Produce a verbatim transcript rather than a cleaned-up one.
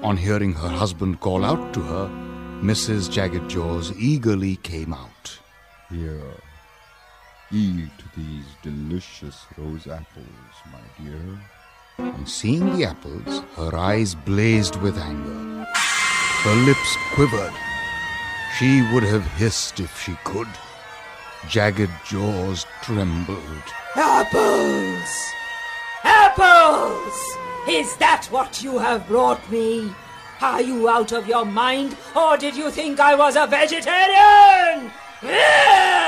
On hearing her husband call out to her, Missus Jagged Jaws eagerly came out. Here, eat these delicious rose apples, my dear. On seeing the apples, her eyes blazed with anger. Her lips quivered. She would have hissed if she could. Jagged Jaws trembled. Apples! Apples! Is that what you have brought me? Are you out of your mind, or did you think I was a vegetarian?